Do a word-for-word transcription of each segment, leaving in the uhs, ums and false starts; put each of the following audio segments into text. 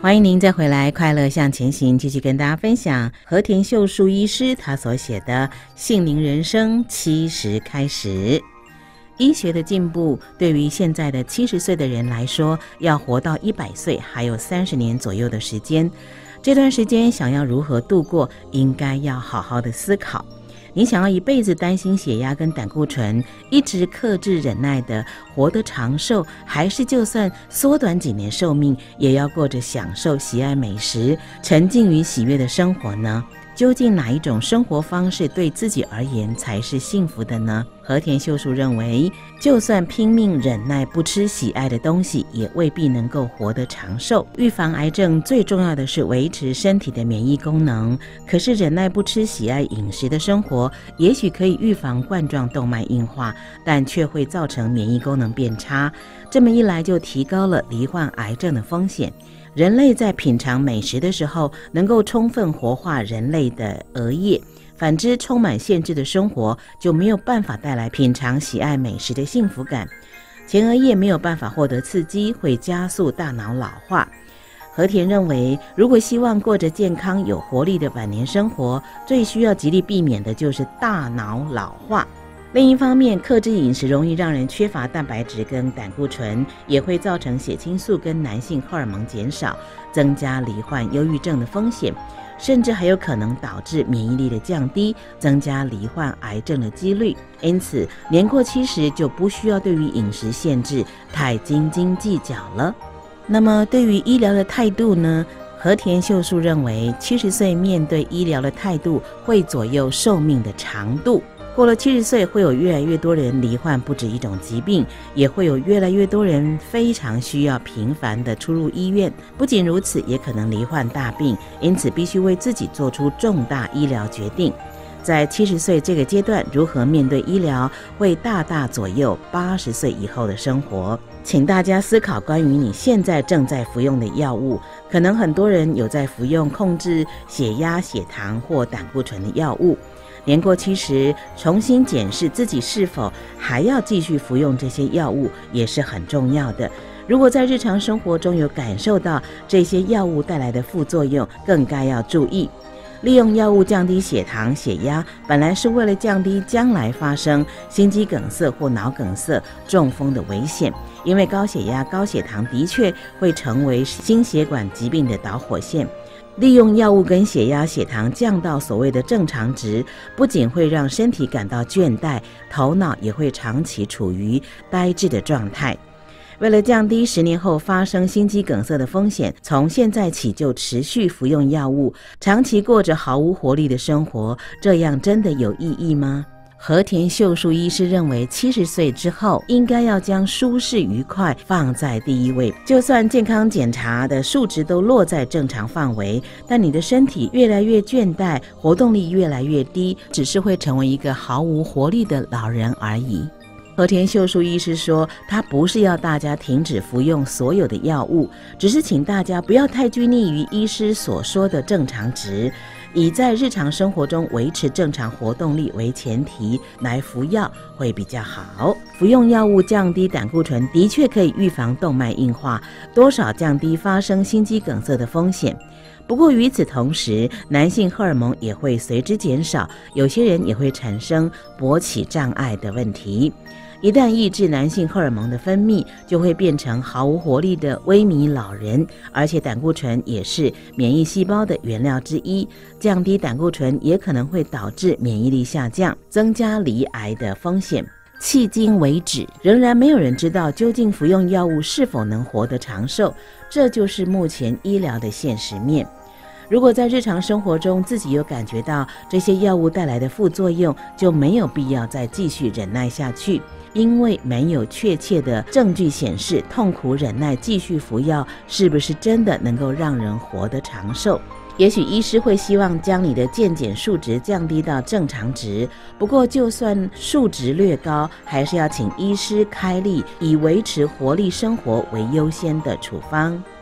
欢迎您再回来快乐向前行，继续跟大家分享和田秀树医师他所写的杏林人生七十开始。医学的进步对于现在的七十岁的人来说，要活到一百岁还有三十年左右的时间，这段时间想要如何度过，应该要好好的思考。你想要一辈子担心血压跟胆固醇，一直克制忍耐的活得长寿，还是就算缩短几年寿命，也要过着享受喜爱美食沉浸于喜悦的生活呢？究竟哪一种生活方式对自己而言才是幸福的呢？和田秀树认为，就算拼命忍耐不吃喜爱的东西，也未必能够活得长寿。预防癌症最重要的是维持身体的免疫功能，可是忍耐不吃喜爱饮食的生活，也许可以预防冠状动脉硬化，但却会造成免疫功能变差，这么一来就提高了罹患癌症的风险。人类在品尝美食的时候，能够充分活化人类的额叶，反之充满限制的生活就没有办法带来品尝喜爱美食的幸福感。前额叶没有办法获得刺激，会加速大脑老化。和田认为，如果希望过着健康有活力的晚年生活，最需要极力避免的就是大脑老化。另一方面，克制饮食容易让人缺乏蛋白质跟胆固醇，也会造成血清素跟男性荷尔蒙减少，增加罹患忧郁症的风险，甚至还有可能导致免疫力的降低，增加罹患癌症的几率。因此，年过七十就不需要对于饮食限制太斤斤计较了。那么，对于医疗的态度呢？和田秀树认为，七十岁面对医疗的态度会左右寿命的长度。过了七十岁，会有越来越多人罹患不止一种疾病，也会有越来越多人非常需要频繁的出入医院。不仅如此，也可能罹患大病，因此必须为自己做出重大医疗决定。在七十岁这个阶段，如何面对医疗，会大大左右八十岁以后的生活。请大家思考关于你现在正在服用的药物，可能很多人有在服用控制血压、血糖或胆固醇的药物。年过七十，重新检视自己是否还要继续服用这些药物也是很重要的。如果在日常生活中有感受到这些药物带来的副作用，更该要注意。利用药物降低血糖、血压，本来是为了降低将来发生心肌梗塞或脑梗塞、中风的危险，因为高血压、高血糖的确会成为心血管疾病的导火线。利用药物跟血压、血糖降到所谓的正常值，不仅会让身体感到倦怠，头脑也会长期处于呆滞的状态。为了降低十年后发生心肌梗塞的风险，从现在起就持续服用药物，长期过着毫无活力的生活，这样真的有意义吗？和田秀树医师认为，七十岁之后应该要将舒适愉快放在第一位。就算健康检查的数值都落在正常范围，但你的身体越来越倦怠，活动力越来越低，只是会成为一个毫无活力的老人而已。和田秀树医师说，他不是要大家停止服用所有的药物，只是请大家不要太拘泥于医师所说的正常值，以在日常生活中维持正常活动力为前提来服药会比较好。服用药物降低胆固醇的确可以预防动脉硬化，多少降低发生心肌梗塞的风险。不过与此同时，男性荷尔蒙也会随之减少，有些人也会产生勃起障碍的问题。一旦抑制男性荷尔蒙的分泌，就会变成毫无活力的萎靡老人，而且胆固醇也是免疫细胞的原料之一，降低胆固醇也可能会导致免疫力下降，增加罹癌的风险。迄今为止，仍然没有人知道究竟服用药物是否能活得长寿，这就是目前医疗的现实面。如果在日常生活中自己有感觉到这些药物带来的副作用，就没有必要再继续忍耐下去，因为没有确切的证据显示痛苦忍耐继续服药是不是真的能够让人活得长寿。也许医师会希望将你的健检数值降低到正常值，不过就算数值略高，还是要请医师开立以维持活力生活为优先的处方。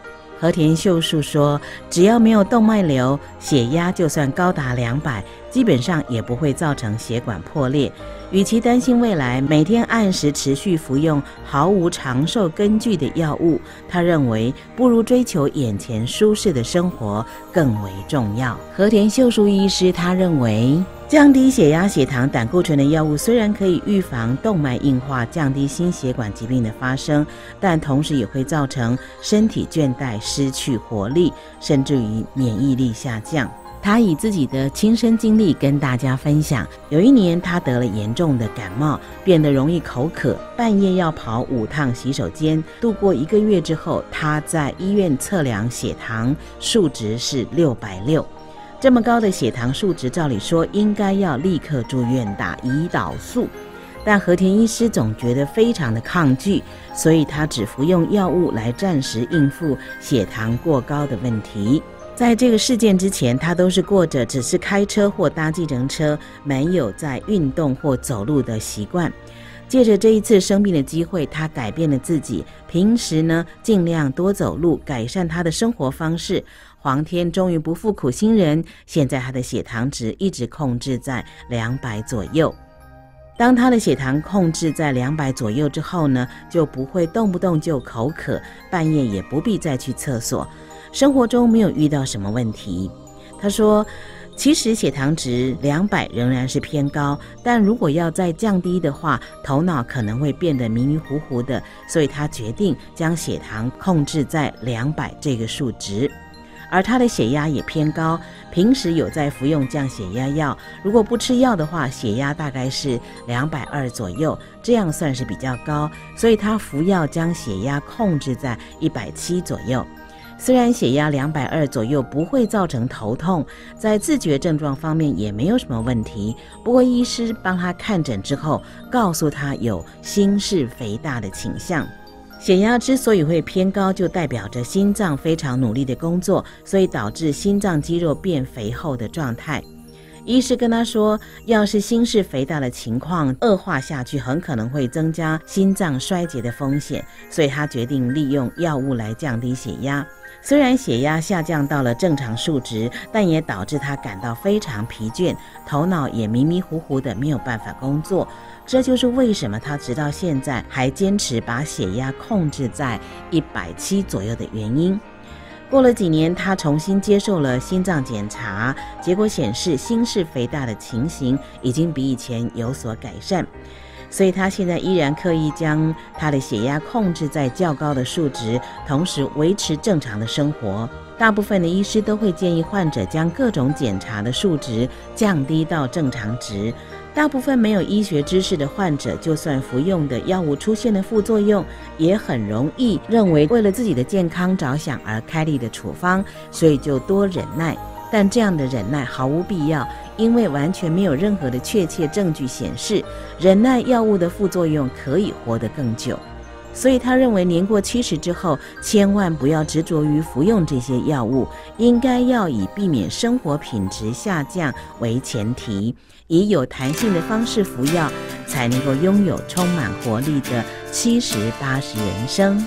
和田秀树说，只要没有动脉瘤，血压就算高达两百，基本上也不会造成血管破裂。与其担心未来每天按时持续服用毫无长寿根据的药物，他认为不如追求眼前舒适的生活更为重要。和田秀树医师他认为，降低血压、血糖、胆固醇的药物虽然可以预防动脉硬化，降低心血管疾病的发生，但同时也会造成身体倦怠、失去活力，甚至于免疫力下降。他以自己的亲身经历跟大家分享，有一年他得了严重的感冒，变得容易口渴，半夜要跑五趟洗手间。度过一个月之后，他在医院测量血糖，数值是六百六。这么高的血糖数值，照理说应该要立刻住院打胰岛素，但和田医师总觉得非常的抗拒，所以他只服用药物来暂时应付血糖过高的问题。在这个事件之前，他都是过着只是开车或搭计程车，没有在运动或走路的习惯。借着这一次生病的机会，他改变了自己，平时呢尽量多走路，改善他的生活方式。皇天终于不负苦心人，现在他的血糖值一直控制在两百左右。当他的血糖控制在两百左右之后呢，就不会动不动就口渴，半夜也不必再去厕所，生活中没有遇到什么问题。他说，其实血糖值两百仍然是偏高，但如果要再降低的话，头脑可能会变得迷迷糊糊的，所以他决定将血糖控制在两百这个数值。而他的血压也偏高，平时有在服用降血压药，如果不吃药的话，血压大概是两百二左右，这样算是比较高，所以他服药将血压控制在一百七左右。虽然血压两百二左右不会造成头痛，在自觉症状方面也没有什么问题，不过医师帮他看诊之后，告诉他有心室肥大的倾向。血压之所以会偏高，就代表着心脏非常努力的工作，所以导致心脏肌肉变肥厚的状态。医师跟他说，要是心室肥大的情况恶化下去，很可能会增加心脏衰竭的风险，所以他决定利用药物来降低血压。虽然血压下降到了正常数值，但也导致他感到非常疲倦，头脑也迷迷糊糊的，没有办法工作。这就是为什么他直到现在还坚持把血压控制在一百七左右的原因。过了几年，他重新接受了心脏检查，结果显示心室肥大的情形已经比以前有所改善，所以他现在依然刻意将他的血压控制在较高的数值，同时维持正常的生活。大部分的医师都会建议患者将各种检查的数值降低到正常值。大部分没有医学知识的患者，就算服用的药物出现了副作用，也很容易认为为了自己的健康着想而开立的处方，所以就多忍耐。但这样的忍耐毫无必要，因为完全没有任何的确切证据显示忍耐药物的副作用可以活得更久。所以他认为年过七十之后，千万不要执着于服用这些药物，应该要以避免生活品质下降为前提，以有弹性的方式服药，才能够拥有充满活力的七十八十人生。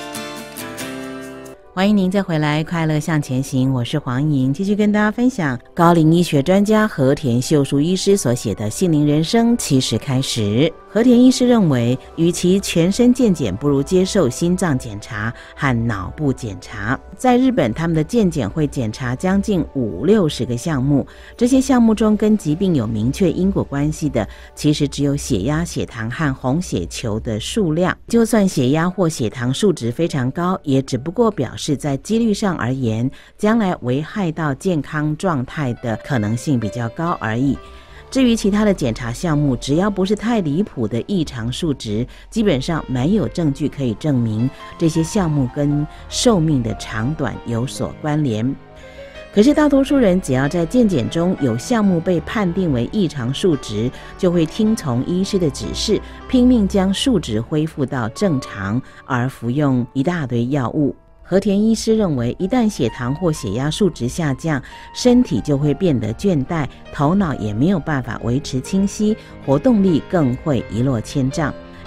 欢迎您再回来快乐向前行，我是黄莹，继续跟大家分享高龄医学专家和田秀树医师所写的《杏林人生七十开始》。和田医师认为，与其全身健检，不如接受心脏检查和脑部检查。在日本，他们的健检会检查将近五六十个项目，这些项目中跟疾病有明确因果关系的，其实只有血压、血糖和红血球的数量。就算血压或血糖数值非常高，也只不过表示在几率上而言，将来危害到健康状态的可能性比较高而已。至于其他的检查项目，只要不是太离谱的异常数值，基本上没有证据可以证明这些项目跟寿命的长短有所关联。可是大多数人只要在健检中有项目被判定为异常数值，就会听从医师的指示，拼命将数值恢复到正常，而服用一大堆药物。和田医师认为，一旦血糖或血压数值下降，身体就会变得倦怠，头脑也没有办法维持清晰，活动力更会一落千丈。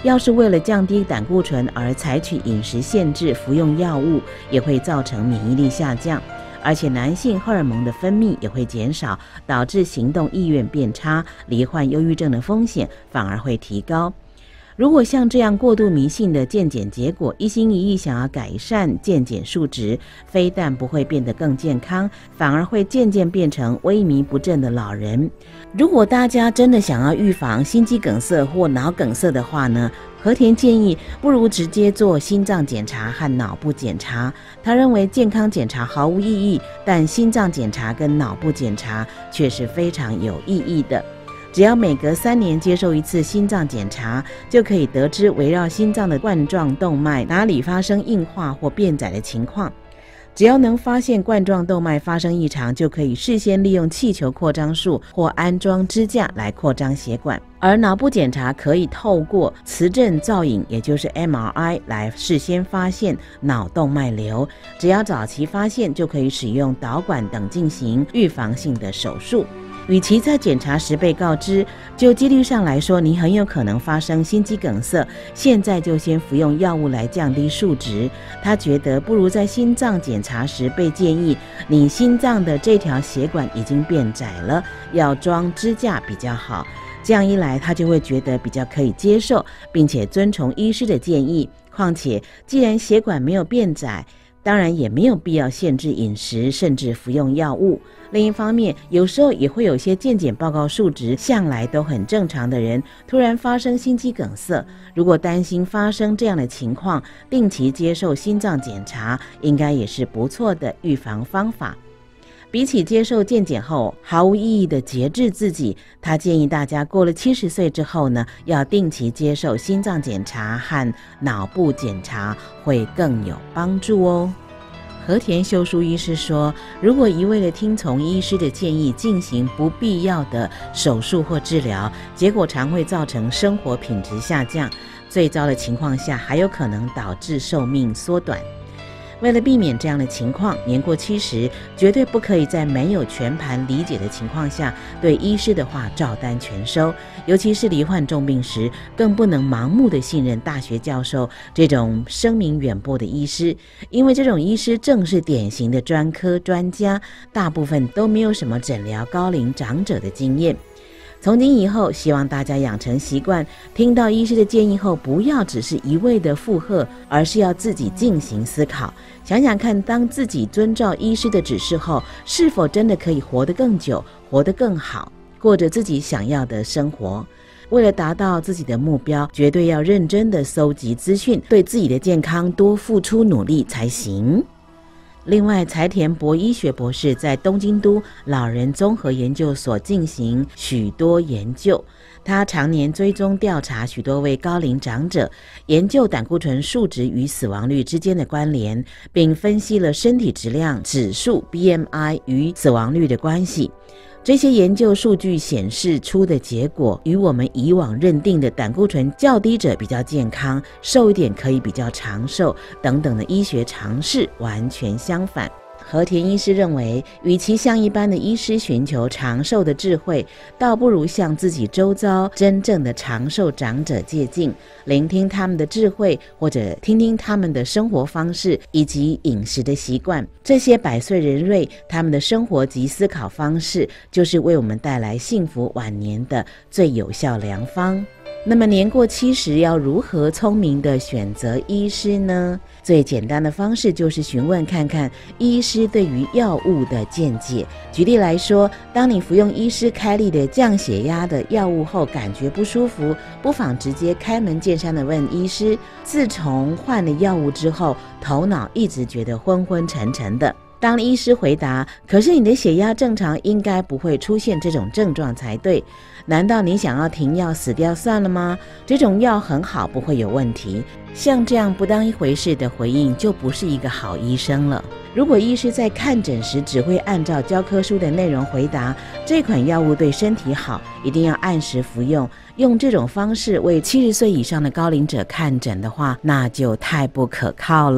要是为了降低胆固醇而采取饮食限制、服用药物，也会造成免疫力下降，而且男性荷尔蒙的分泌也会减少，导致行动意愿变差，罹患忧郁症的风险反而会提高。如果像这样过度迷信的健检结果，一心一意想要改善健检数值，非但不会变得更健康，反而会渐渐变成萎靡不振的老人。如果大家真的想要预防心肌梗塞或脑梗塞的话呢，和田建议不如直接做心脏检查和脑部检查。他认为健康检查毫无意义，但心脏检查跟脑部检查却是非常有意义的。只要每隔三年接受一次心脏检查，就可以得知围绕心脏的冠状动脉哪里发生硬化或变窄的情况。只要能发现冠状动脉发生异常，就可以事先利用气球扩张术或安装支架来扩张血管。而脑部检查可以透过磁振造影，也就是 M R I 来事先发现脑动脉瘤，只要早期发现，就可以使用导管等进行预防性的手术。与其在检查时被告知，就几率上来说你很有可能发生心肌梗塞，现在就先服用药物来降低数值。他觉得不如在心脏检查时被建议你心脏的这条血管已经变窄了，要装支架比较好。这样一来，他就会觉得比较可以接受，并且遵从医师的建议。况且既然血管没有变窄，当然也没有必要限制饮食，甚至服用药物。另一方面，有时候也会有些健检报告数值向来都很正常的人，突然发生心肌梗塞。如果担心发生这样的情况，定期接受心脏检查，应该也是不错的预防方法。比起接受健检后毫无意义的节制自己，他建议大家过了七十岁之后呢，要定期接受心脏检查和脑部检查，会更有帮助哦。和田修书医师说，如果一味的听从医师的建议进行不必要的手术或治疗，结果常会造成生活品质下降，最糟的情况下还有可能导致寿命缩短。为了避免这样的情况，年过七十绝对不可以在没有全盘理解的情况下对医师的话照单全收，尤其是罹患重病时，更不能盲目的信任大学教授这种声名远播的医师，因为这种医师正是典型的专科专家，大部分都没有什么诊疗高龄长者的经验。从今以后，希望大家养成习惯，听到医师的建议后，不要只是一味的附和，而是要自己进行思考，想想看，当自己遵照医师的指示后，是否真的可以活得更久，活得更好，过着自己想要的生活。为了达到自己的目标，绝对要认真的搜集资讯，对自己的健康多付出努力才行。另外，柴田博医学博士在东京都老人综合研究所进行许多研究，他常年追踪调查许多位高龄长者，研究胆固醇数值与死亡率之间的关联，并分析了身体质量指数 B M I 与死亡率的关系。这些研究数据显示出的结果与我们以往认定的胆固醇较低者比较健康，瘦一点可以比较长寿等等的医学常识完全相反。和田医师认为，与其向一般的医师寻求长寿的智慧，倒不如向自己周遭真正的长寿长者借镜，聆听他们的智慧，或者听听他们的生活方式以及饮食的习惯。这些百岁人瑞，他们的生活及思考方式，就是为我们带来幸福晚年的最有效良方。那么年过七十要如何聪明地选择医师呢？最简单的方式就是询问看看医师对于药物的见解。举例来说，当你服用医师开立的降血压的药物后感觉不舒服，不妨直接开门见山地问医师，自从换了药物之后，头脑一直觉得昏昏沉沉的。当医师回答，可是你的血压正常，应该不会出现这种症状才对，难道你想要停药死掉算了吗？这种药很好，不会有问题。像这样不当一回事的回应，就不是一个好医生了。如果医师在看诊时只会按照教科书的内容回答，这款药物对身体好，一定要按时服用，用这种方式为七十岁以上的高龄者看诊的话，那就太不可靠了。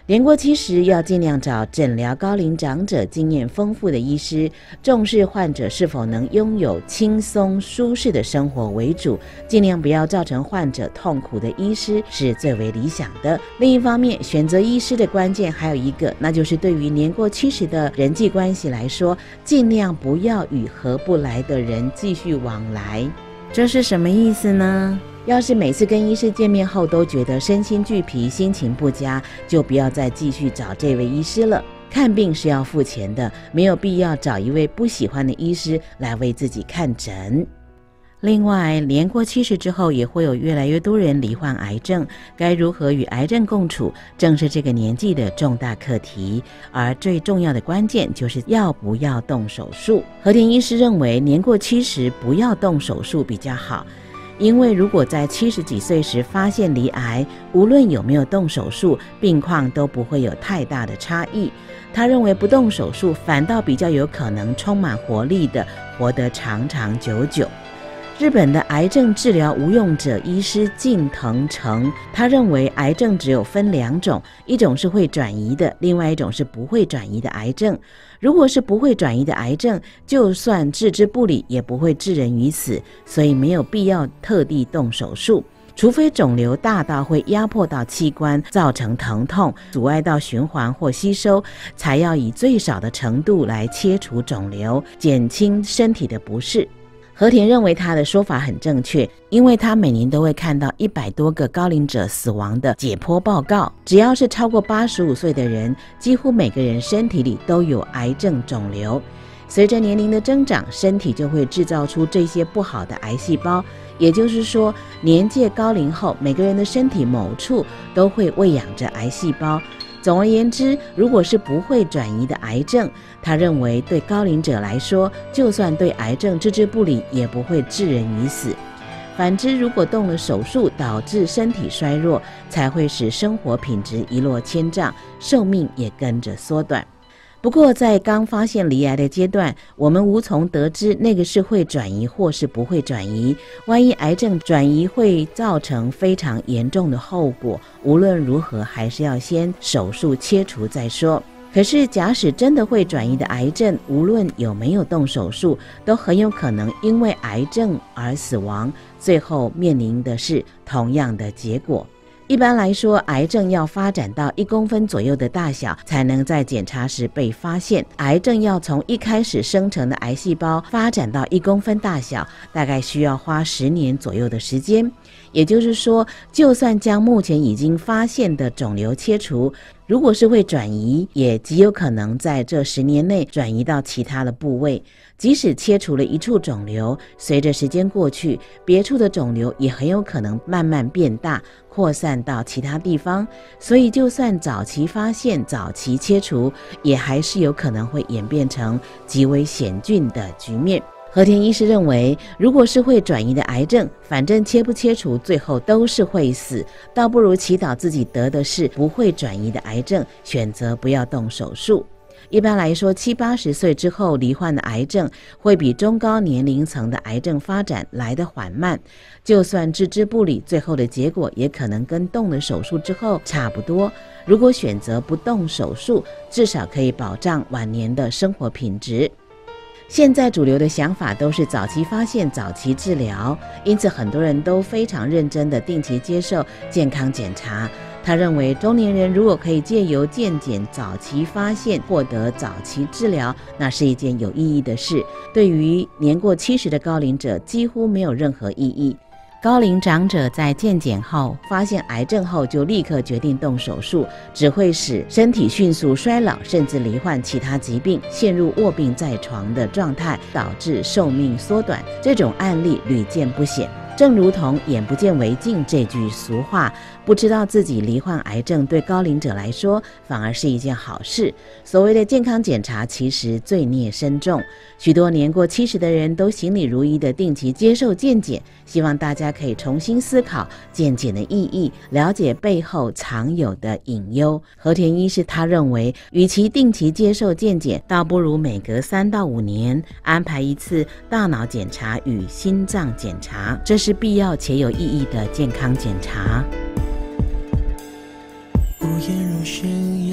年过七十要尽量找诊疗高龄长者经验丰富的医师，重视患者是否能拥有轻松舒适的生活为主，尽量不要造成患者痛苦的医师是最为理想的。另一方面，选择医师的关键还有一个，那就是对于年过七十的人际关系来说，尽量不要与合不来的人继续往来。这是什么意思呢？要是每次跟医师见面后都觉得身心俱疲、心情不佳，就不要再继续找这位医师了。看病是要付钱的，没有必要找一位不喜欢的医师来为自己看诊。另外，年过七十之后，也会有越来越多人罹患癌症，该如何与癌症共处，正是这个年纪的重大课题。而最重要的关键就是要不要动手术。和田医师认为，年过七十不要动手术比较好。因为如果在七十几岁时发现罹癌，无论有没有动手术，病况都不会有太大的差异。他认为不动手术反倒比较有可能充满活力的活得长长久久。日本的癌症治疗无用者医师近藤诚，他认为癌症只有分两种，一种是会转移的，另外一种是不会转移的癌症。如果是不会转移的癌症，就算置之不理也不会致人于死，所以没有必要特地动手术。除非肿瘤大到会压迫到器官，造成疼痛，阻碍到循环或吸收，才要以最少的程度来切除肿瘤，减轻身体的不适。和田认为他的说法很正确，因为他每年都会看到一百多个高龄者死亡的解剖报告，只要是超过八十五岁的人，几乎每个人身体里都有癌症肿瘤。随着年龄的增长，身体就会制造出这些不好的癌细胞，也就是说，年届高龄后，每个人的身体某处都会喂养着癌细胞。总而言之，如果是不会转移的癌症，他认为对高龄者来说，就算对癌症置之不理，也不会致人于死。反之，如果动了手术导致身体衰弱，才会使生活品质一落千丈，寿命也跟着缩短。不过在刚发现罹癌的阶段，我们无从得知那个是会转移或是不会转移。万一癌症转移会造成非常严重的后果，无论如何还是要先手术切除再说。可是假使真的会转移的癌症，无论有没有动手术，都很有可能因为癌症而死亡，最后面临的是同样的结果。一般来说，癌症要发展到一公分左右的大小，才能在检查时被发现。癌症要从一开始生成的癌细胞发展到一公分大小，大概需要花十年左右的时间。也就是说，就算将目前已经发现的肿瘤切除，如果是会转移，也极有可能在这十年内转移到其他的部位。即使切除了一处肿瘤，随着时间过去，别处的肿瘤也很有可能慢慢变大，扩散到其他地方。所以就算早期发现、早期切除，也还是有可能会演变成极为险峻的局面。和田医师认为，如果是会转移的癌症，反正切不切除，最后都是会死，倒不如祈祷自己得的是不会转移的癌症，选择不要动手术。一般来说，七八十岁之后罹患的癌症会比中高年龄层的癌症发展来得缓慢，就算置之不理，最后的结果也可能跟动了手术之后差不多。如果选择不动手术，至少可以保障晚年的生活品质。现在主流的想法都是早期发现、早期治疗，因此很多人都非常认真地定期接受健康检查。他认为，中年人如果可以借由健检早期发现，获得早期治疗，那是一件有意义的事。对于年过七十的高龄者，几乎没有任何意义。高龄长者在健检后发现癌症后就立刻决定动手术，只会使身体迅速衰老，甚至罹患其他疾病，陷入卧病在床的状态，导致寿命缩短。这种案例屡见不鲜。正如同眼不见为净这句俗话，不知道自己罹患癌症对高龄者来说反而是一件好事。所谓的健康检查其实罪孽深重，许多年过七十的人都行礼如仪的定期接受健检，希望大家可以重新思考健检的意义，了解背后藏有的隐忧。和田医师他认为，与其定期接受健检，倒不如每隔三到五年安排一次大脑检查与心脏检查，这是必要且有意义的健康检查。 无言如深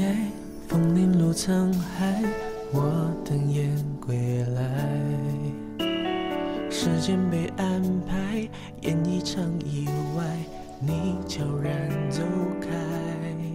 不曾喊我等雁归来，时间被安排演一场意外，你悄然走开。